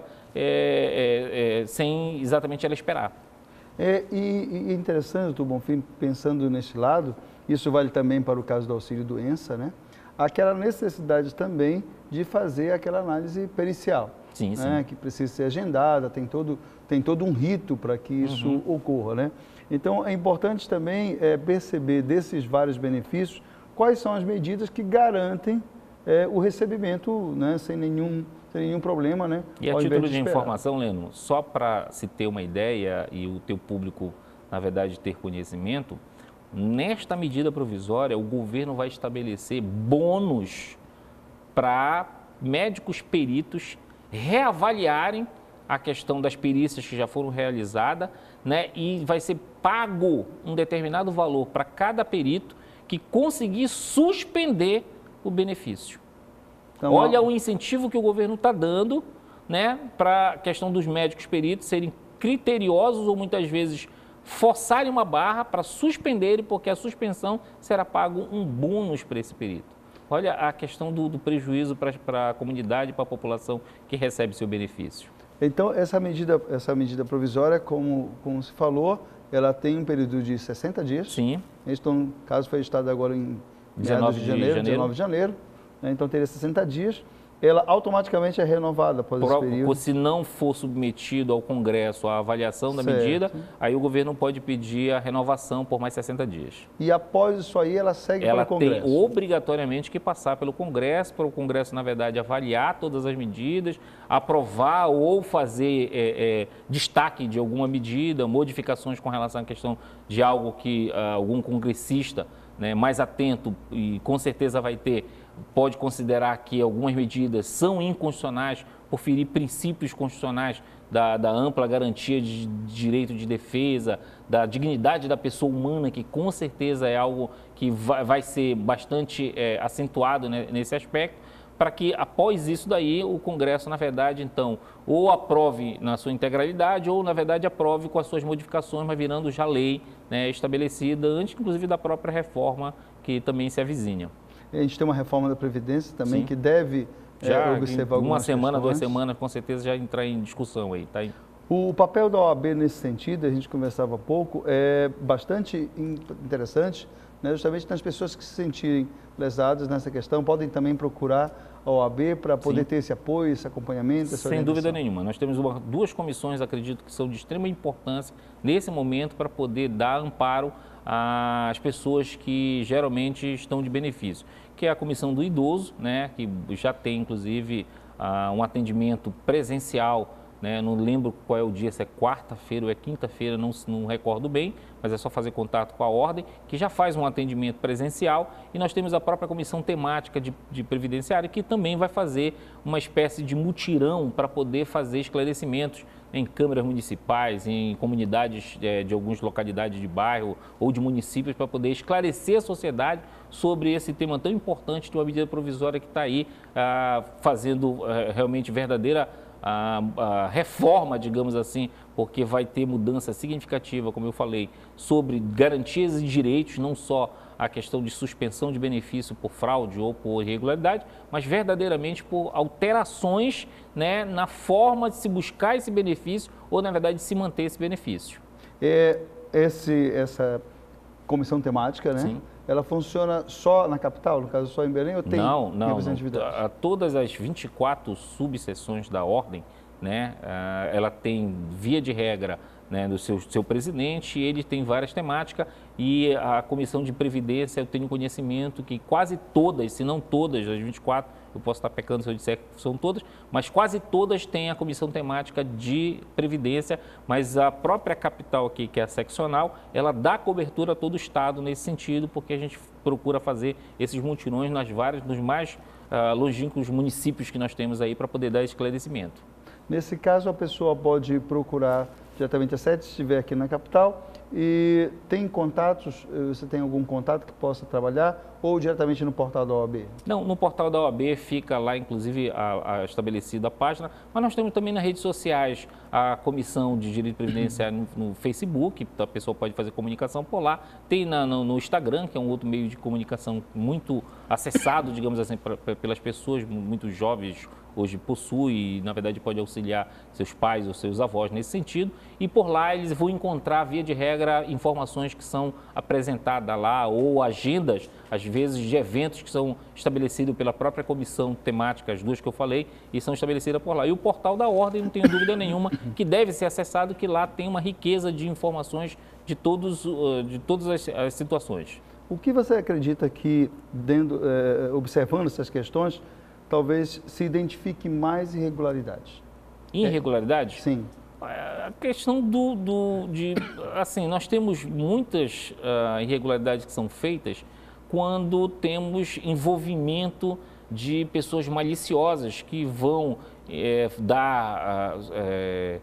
é, é, é, sem exatamente ela esperar. É, e, e interessante, doutor Bonfim, pensando nesse lado, isso vale também para o caso do auxílio-doença, né? Aquela necessidade também de fazer aquela análise pericial. Sim, né? sim. Que precisa ser agendada, tem todo, tem todo um rito para que isso uhum. ocorra, né? Então, é importante também é, perceber desses vários benefícios quais são as medidas que garantem é, o recebimento, né, sem nenhum, sem nenhum problema, né? E a título de, de informação, Leno, só para se ter uma ideia e o teu público, na verdade, ter conhecimento, nesta medida provisória, o governo vai estabelecer bônus para médicos peritos reavaliarem a questão das perícias que já foram realizadas, né, e vai ser pago um determinado valor para cada perito que conseguir suspender o benefício. Então, olha o incentivo que o governo está dando, né, para a questão dos médicos peritos serem criteriosos ou muitas vezes forçarem uma barra para suspenderem, porque a suspensão será pago um bônus para esse perito. Olha a questão do, do prejuízo para a comunidade, para a população que recebe seu benefício. Então, essa medida, essa medida provisória, como, como se falou, ela tem um período de sessenta dias. Sim. Então, o caso foi editado agora em dezenove de janeiro, dezenove de janeiro, né? Então teria sessenta dias. Ela automaticamente é renovada após esse período. Se não for submetido ao Congresso a avaliação da certo. medida, aí o governo pode pedir a renovação por mais sessenta dias. E após isso aí, ela segue ela pelo Congresso? Ela tem obrigatoriamente que passar pelo Congresso, para o Congresso, na verdade, avaliar todas as medidas, aprovar ou fazer é, é, destaque de alguma medida, modificações com relação à questão de algo que uh, algum congressista, né, mais atento, e com certeza vai ter, pode considerar que algumas medidas são inconstitucionais por ferir princípios constitucionais da, da ampla garantia de direito de defesa, da dignidade da pessoa humana, que com certeza é algo que vai, vai ser bastante é, acentuado, né, nesse aspecto, para que após isso daí o Congresso, na verdade, então, ou aprove na sua integralidade ou, na verdade, aprove com as suas modificações, mas virando já lei, né, estabelecida antes, inclusive, da própria reforma que também se avizinha. A gente tem uma reforma da Previdência também Sim. que deve já, é, observar algumas uma semana, questões. duas semanas, com certeza já entrar em discussão aí, tá? O papel da O A B nesse sentido, a gente conversava há pouco, é bastante interessante, né, justamente nas pessoas que se sentirem lesadas nessa questão, podem também procurar a O A B para poder Sim. ter esse apoio, esse acompanhamento, essa Sem orientação. dúvida nenhuma. Nós temos uma, duas comissões, acredito que são de extrema importância nesse momento para poder dar amparo às pessoas que geralmente estão de benefício, que é a Comissão do Idoso, né, que já tem inclusive uh, um atendimento presencial, né, não lembro qual é o dia, se é quarta-feira ou é quinta-feira, não, não recordo bem, mas é só fazer contato com a Ordem, que já faz um atendimento presencial, e nós temos a própria Comissão Temática de, de Previdenciária, que também vai fazer uma espécie de mutirão para poder fazer esclarecimentos em câmaras municipais, em comunidades é, de algumas localidades de bairro ou de municípios, para poder esclarecer a sociedade sobre esse tema tão importante de uma medida provisória que está aí ah, fazendo ah, realmente verdadeira A, a reforma, digamos assim, porque vai ter mudança significativa, como eu falei, sobre garantias e direitos, não só a questão de suspensão de benefício por fraude ou por irregularidade, mas verdadeiramente por alterações, né, na forma de se buscar esse benefício ou, na verdade, de se manter esse benefício. É, esse, essa comissão temática, né? Sim. Ela funciona só na capital, no caso só em Belém, ou tem não, não, representatividade? Não, todas as vinte e quatro subseções da ordem, né, ela tem, via de regra, né, do seu, seu presidente, ele tem várias temáticas e a Comissão de Previdência, eu tenho conhecimento que quase todas, se não todas, as vinte e quatro, eu posso estar pecando se eu disser que são todas, mas quase todas têm a Comissão Temática de Previdência, mas a própria capital aqui, que é a seccional, ela dá cobertura a todo o estado nesse sentido, porque a gente procura fazer esses mutirões nas várias, nos mais uh, longínquos municípios que nós temos aí para poder dar esclarecimento. Nesse caso, a pessoa pode procurar diretamente a sede, se estiver aqui na capital, e tem contatos, você tem algum contato que possa trabalhar, ou diretamente no portal da O A B? Não, no portal da O A B fica lá, inclusive, a, a estabelecida a página, mas nós temos também nas redes sociais a Comissão de Direito de Previdência no, no Facebook, a pessoa pode fazer comunicação por lá, tem na, no, no Instagram, que é um outro meio de comunicação muito acessado, digamos assim, pra, pra, pelas pessoas, muito jovens, hoje possui e, na verdade, pode auxiliar seus pais ou seus avós nesse sentido. E por lá eles vão encontrar, via de regra, informações que são apresentadas lá ou agendas, às vezes, de eventos que são estabelecidos pela própria comissão temática, as duas que eu falei, e são estabelecidas por lá. E o portal da Ordem, não tenho dúvida nenhuma, que deve ser acessado, que lá tem uma riqueza de informações de, todos, de todas as, as situações. O que você acredita que, dentro, eh, observando essas questões, talvez se identifique mais irregularidades? Irregularidades? É, sim. A questão do, do de, assim, nós temos muitas uh, irregularidades que são feitas quando temos envolvimento de pessoas maliciosas que vão é, dar uh, é,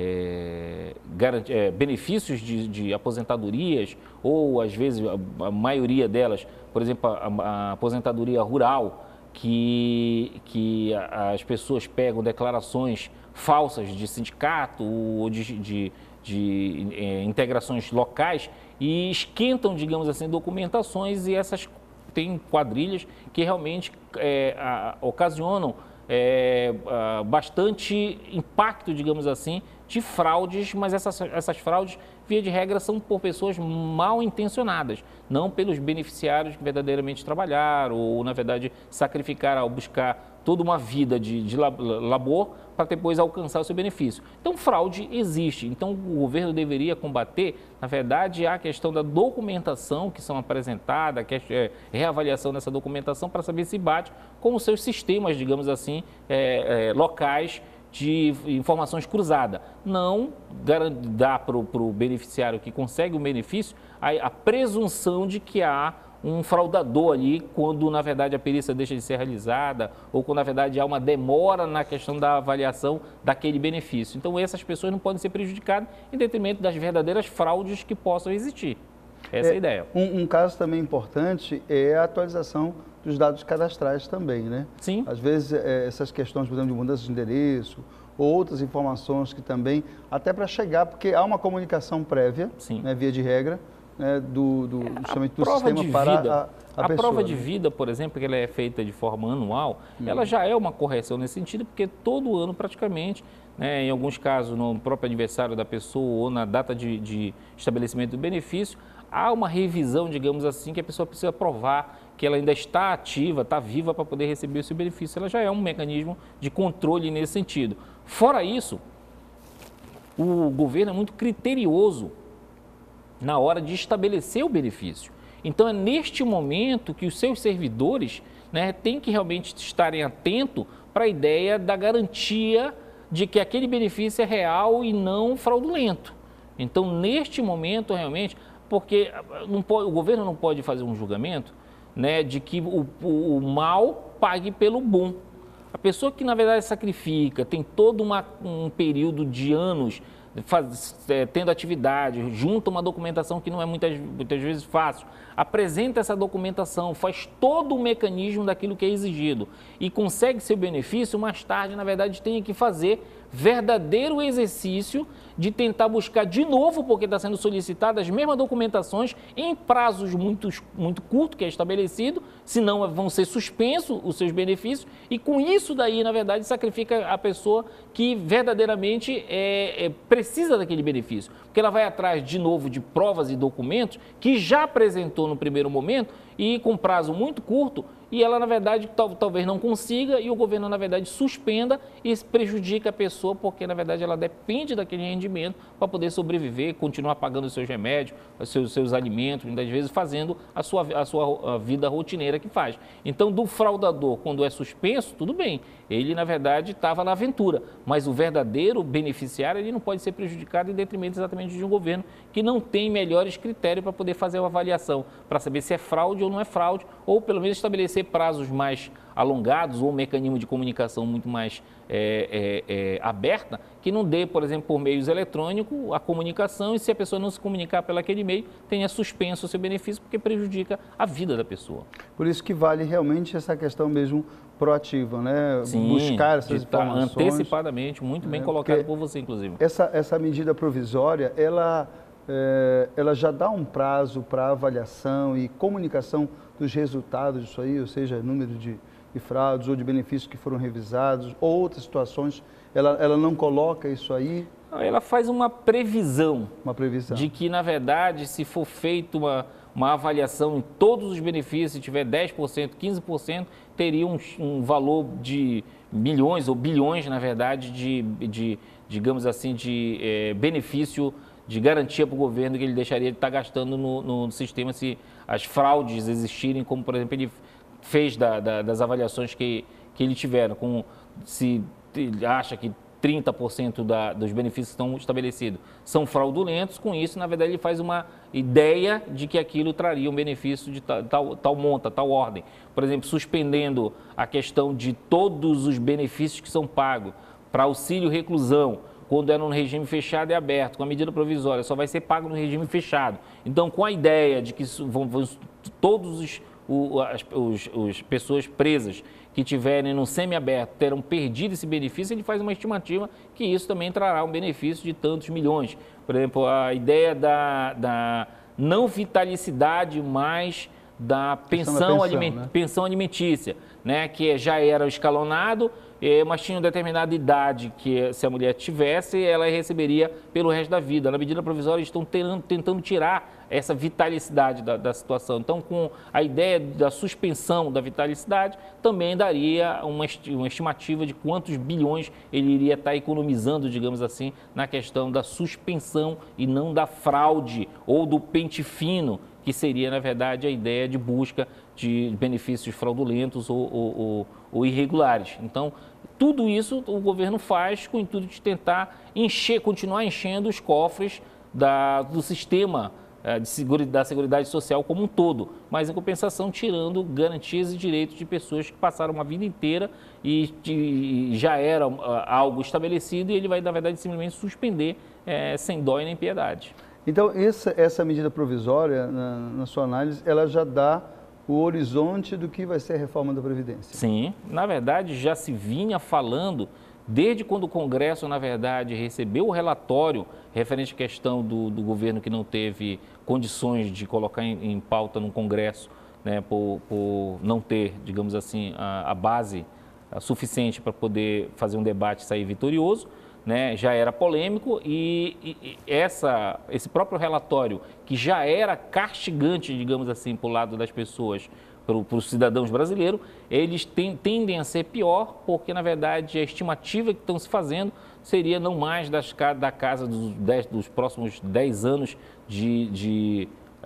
é, garantir, é, benefícios de, de aposentadorias ou, às vezes, a, a maioria delas, por exemplo, a, a aposentadoria rural, que, que as pessoas pegam declarações falsas de sindicato ou de, de, de é, integrações locais e esquentam, digamos assim, documentações, e essas têm quadrilhas que realmente é, a, ocasionam é, a, bastante impacto, digamos assim, de fraudes, mas essas, essas fraudes, via de regra, são por pessoas mal intencionadas, não pelos beneficiários que verdadeiramente trabalharam ou, na verdade, sacrificaram ao buscar toda uma vida de, de labor para depois alcançar o seu benefício. Então, fraude existe. Então, o governo deveria combater, na verdade, a questão da documentação que são apresentada, que é reavaliação dessa documentação para saber se bate com os seus sistemas, digamos assim, é, é, locais, de informações cruzadas. Não dá para o beneficiário que consegue o benefício a, a presunção de que há um fraudador ali, quando na verdade a perícia deixa de ser realizada ou quando na verdade há uma demora na questão da avaliação daquele benefício. Então essas pessoas não podem ser prejudicadas em detrimento das verdadeiras fraudes que possam existir. Essa é, é a ideia. Um, um caso também importante é a atualização dos dados cadastrais também, né? Sim. Às vezes, é, essas questões, por exemplo, de mudança de endereço, ou outras informações que também, até para chegar, porque há uma comunicação prévia, né, via de regra, né, do, do, justamente do sistema para vida, a, a, a pessoa. prova de né? vida, por exemplo, que ela é feita de forma anual, hum. ela já é uma correção nesse sentido, porque todo ano praticamente, né, em alguns casos no próprio aniversário da pessoa ou na data de, de estabelecimento do benefício, há uma revisão, digamos assim, que a pessoa precisa provar que ela ainda está ativa, está viva para poder receber esse benefício. Ela já é um mecanismo de controle nesse sentido. Fora isso, o governo é muito criterioso na hora de estabelecer o benefício. Então, é neste momento que os seus servidores, né, têm que realmente estarem atentos para a ideia da garantia de que aquele benefício é real e não fraudulento. Então, neste momento, realmente, porque não pode, o governo não pode fazer um julgamento, né, de que o, o, o mal pague pelo bom. A pessoa que, na verdade, sacrifica, tem todo uma, um período de anos faz, é, tendo atividade, junta uma documentação que não é muitas, muitas vezes fácil, apresenta essa documentação, faz todo o mecanismo daquilo que é exigido e consegue seu benefício, mais tarde, na verdade, tem que fazer verdadeiro exercício de tentar buscar de novo, porque está sendo solicitadas as mesmas documentações em prazos muito, muito curtos, que é estabelecido, senão vão ser suspensos os seus benefícios, e com isso daí, na verdade, sacrifica a pessoa que verdadeiramente é, é, precisa daquele benefício, porque ela vai atrás de novo de provas e documentos que já apresentou no primeiro momento e com prazo muito curto, e ela, na verdade, tal, talvez não consiga, e o governo, na verdade, suspenda e prejudica a pessoa, porque, na verdade, ela depende daquele rendimento para poder sobreviver, continuar pagando os seus remédios, os seus, seus alimentos, muitas vezes fazendo a sua, a sua vida rotineira que faz. Então, do fraudador, quando é suspenso, tudo bem, ele, na verdade, estava na aventura, mas o verdadeiro beneficiário, ele não pode ser prejudicado em detrimento exatamente de um governo que não tem melhores critérios para poder fazer uma avaliação, para saber se é fraude ou não é fraude, ou pelo menos estabelecer prazos mais alongados ou um mecanismo de comunicação muito mais é, é, é, aberta, que não dê, por exemplo, por meios eletrônicos, a comunicação, e se a pessoa não se comunicar pelo aquele meio, tenha suspenso o seu benefício, porque prejudica a vida da pessoa. Por isso que vale realmente essa questão mesmo proativa, né? Sim, buscar essas informações. Antecipadamente, muito bem é, colocado por você, inclusive. Essa, essa medida provisória, ela, é, ela já dá um prazo para avaliação e comunicação dos resultados disso aí, ou seja, número de, de fraudes ou de benefícios que foram revisados, ou outras situações, ela, ela não coloca isso aí? Ela faz uma previsão, uma previsão de que, na verdade, se for feita uma, uma avaliação em todos os benefícios, se tiver dez por cento, quinze por cento, teria um, um valor de milhões ou bilhões, na verdade, de, de digamos assim, de é, benefício, de garantia para o governo que ele deixaria de estar gastando no, no sistema se as fraudes existirem, como, por exemplo, ele fez da, da, das avaliações que, que ele tiveram, com, se ele acha que trinta por cento da, dos benefícios que estão estabelecidos são fraudulentos, com isso, na verdade, ele faz uma ideia de que aquilo traria um benefício de tal, tal, tal monta, tal ordem. Por exemplo, suspendendo a questão de todos os benefícios que são pagos para auxílio reclusão, quando é no regime fechado e aberto, com a medida provisória, só vai ser pago no regime fechado. Então, com a ideia de que vão, vão, todos os, o, as os, os pessoas presas que tiverem no semiaberto terão perdido esse benefício, ele faz uma estimativa que isso também trará um benefício de tantos milhões. Por exemplo, a ideia da, da não vitalicidade mais da pensão, pensão, aliment, né? pensão alimentícia, né? Que já era escalonado, mas tinha uma determinada idade que, se a mulher tivesse, ela receberia pelo resto da vida. Na medida provisória, eles estão tentando, tentando tirar essa vitalicidade da, da situação. Então, com a ideia da suspensão da vitalicidade, também daria uma, uma estimativa de quantos bilhões ele iria estar economizando, digamos assim, na questão da suspensão e não da fraude ou do pente fino, que seria, na verdade, a ideia de busca de benefícios fraudulentos ou, ou, ou, ou irregulares. Então, tudo isso o governo faz com o intuito de tentar encher, continuar enchendo os cofres da, do sistema de segura, da Seguridade Social como um todo, mas em compensação tirando garantias e direitos de pessoas que passaram uma vida inteira e, e já era uh, algo estabelecido, e ele vai, na verdade, simplesmente suspender é, sem dó e nem piedade. Então, essa, essa medida provisória, na, na sua análise, ela já dá o horizonte do que vai ser a reforma da Previdência? Sim, na verdade, já se vinha falando desde quando o Congresso, na verdade, recebeu o relatório referente à questão do, do governo que não teve condições de colocar em, em pauta no Congresso, né, por, por não ter, digamos assim, a, a base a suficiente para poder fazer um debate e sair vitorioso, né, já era polêmico, e, e, e essa, esse próprio relatório, que já era castigante, digamos assim, para o lado das pessoas, para os cidadãos brasileiros, eles tem, tendem a ser pior, porque, na verdade, a estimativa que estão se fazendo seria não mais das, da casa dos, dez, dos próximos dez anos de, de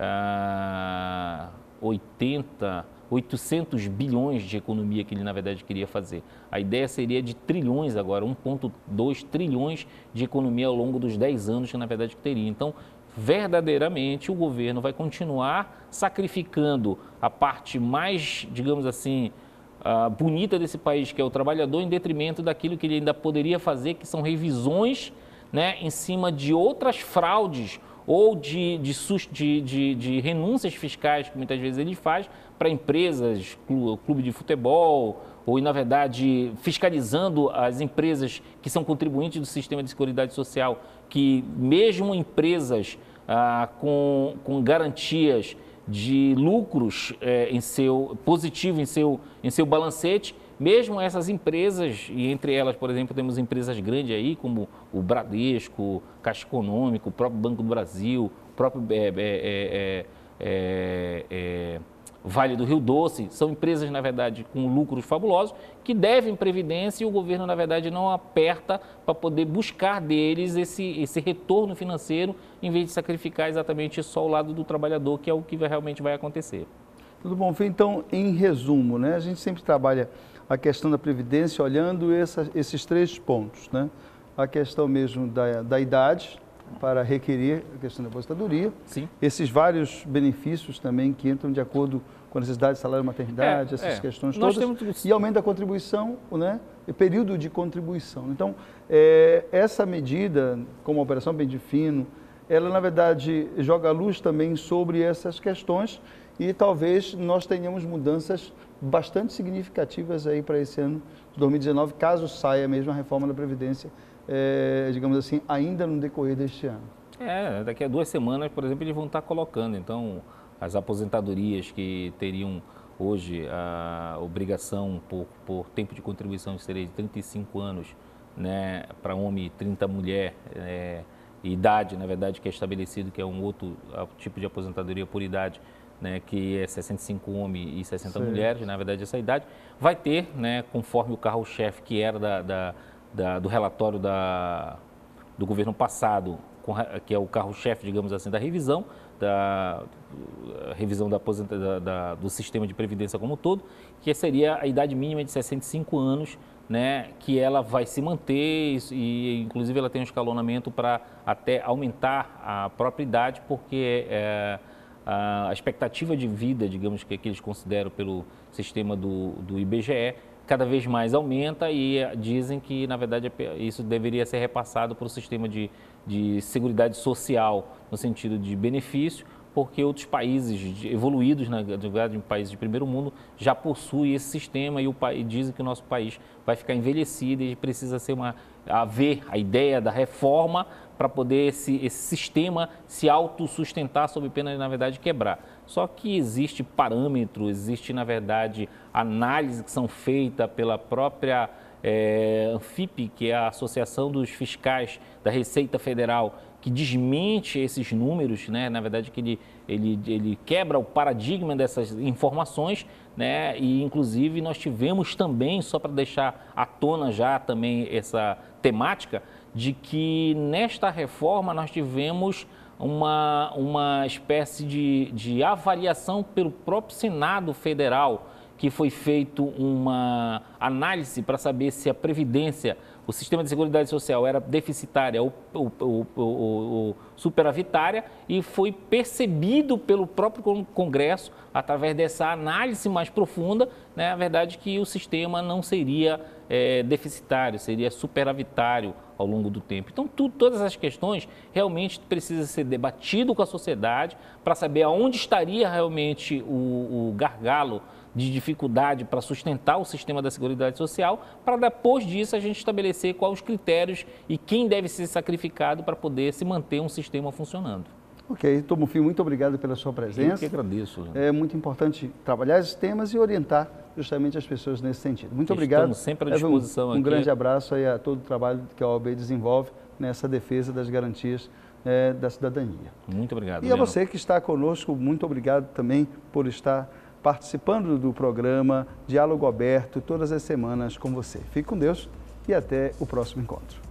uh, oitenta, oitocentos bilhões de economia que ele, na verdade, queria fazer. A ideia seria de trilhões agora, um vírgula dois trilhões de economia ao longo dos dez anos que, na verdade, teria. Então, verdadeiramente, o governo vai continuar sacrificando a parte mais, digamos assim, uh, bonita desse país, que é o trabalhador, em detrimento daquilo que ele ainda poderia fazer, que são revisões, né, em cima de outras fraudes ou de, de, de, de, de renúncias fiscais que muitas vezes ele faz para empresas, clube de futebol, ou, na verdade, fiscalizando as empresas que são contribuintes do sistema de seguridade social, que mesmo empresas ah, com, com garantias de lucros eh, em seu, positivo em seu, em seu balancete, mesmo essas empresas, e entre elas, por exemplo, temos empresas grandes aí, como o Bradesco, Caixa Econômica, o próprio Banco do Brasil, o próprio é, é, é, é, Vale do Rio Doce, são empresas, na verdade, com lucros fabulosos, que devem previdência e o governo, na verdade, não aperta para poder buscar deles esse, esse retorno financeiro, em vez de sacrificar exatamente só o lado do trabalhador, que é o que realmente vai acontecer. Tudo bom, Fê? Então, em resumo, né, a gente sempre trabalha a questão da Previdência olhando essa, esses três pontos, né? A questão mesmo da, da idade para requerer a questão da aposentadoria, Sim. esses vários benefícios também que entram de acordo com a necessidade de salário e maternidade, é, essas é. questões Nós todas, temos... e aumento da contribuição, né? E período de contribuição. Então, é, essa medida, como a Operação Pente Fino, ela, na verdade, joga a luz também sobre essas questões e talvez nós tenhamos mudanças bastante significativas aí para esse ano de dois mil e dezenove, caso saia mesmo a reforma da Previdência, é, digamos assim, ainda no decorrer deste ano. É, daqui a duas semanas, por exemplo, eles vão estar colocando, então, as aposentadorias que teriam hoje a obrigação por, por tempo de contribuição seria de trinta e cinco anos, né, para homem e trinta mulher, é, e idade, na verdade, que é estabelecido, que é um outro tipo de aposentadoria por idade, né, que é sessenta e cinco homens e sessenta Sim. mulheres, na verdade, essa idade, vai ter, né, conforme o carro-chefe que era da, da, da, do relatório da, do governo passado, que é o carro-chefe, digamos assim, da revisão, da revisão da aposenta, da, da, do sistema de previdência como um todo, que seria a idade mínima de sessenta e cinco anos, né, que ela vai se manter e, inclusive, ela tem um escalonamento para até aumentar a própria idade, porque é, a expectativa de vida, digamos, que, que eles consideram pelo sistema do, do I B G E, cada vez mais aumenta e dizem que, na verdade, isso deveria ser repassado para o sistema de, de seguridade social, no sentido de benefício, porque outros países evoluídos, na verdade, países de primeiro mundo, já possuem esse sistema e, o, e dizem que o nosso país vai ficar envelhecido e precisa ser uma, haver a ideia da reforma para poder esse, esse sistema se autossustentar sob pena de, na verdade, quebrar. Só que existe parâmetros, existe, na verdade, análises que são feitas pela própria é, Anfip, que é a Associação dos Fiscais da Receita Federal, que desmente esses números, né? Na verdade, que ele, ele, ele quebra o paradigma dessas informações, né? E, inclusive, nós tivemos também, só para deixar à tona já também essa temática, de que nesta reforma nós tivemos uma, uma espécie de, de avaliação pelo próprio Senado Federal, que foi feito uma análise para saber se a Previdência, o sistema de seguridade social era deficitária ou, ou, ou, ou, ou superavitária, e foi percebido pelo próprio Congresso, através dessa análise mais profunda, né, a verdade que o sistema não seria é, deficitário, seria superavitário ao longo do tempo. Então, tu, todas essas questões realmente precisam ser debatidas com a sociedade para saber aonde estaria realmente o, o gargalo de dificuldade para sustentar o sistema da Seguridade Social, para depois disso a gente estabelecer quais os critérios e quem deve ser sacrificado para poder se manter um sistema funcionando. Ok, Tomofim, muito obrigado pela sua presença. Eu que agradeço. É muito importante trabalhar esses temas e orientar justamente as pessoas nesse sentido. Muito Estamos obrigado. Estamos sempre à disposição um, um aqui. Um grande abraço aí a todo o trabalho que a O A B desenvolve nessa defesa das garantias é, da cidadania. Muito obrigado. E a você que está conosco, muito obrigado também por estar participando do programa Diálogo Aberto todas as semanas com você. Fique com Deus e até o próximo encontro.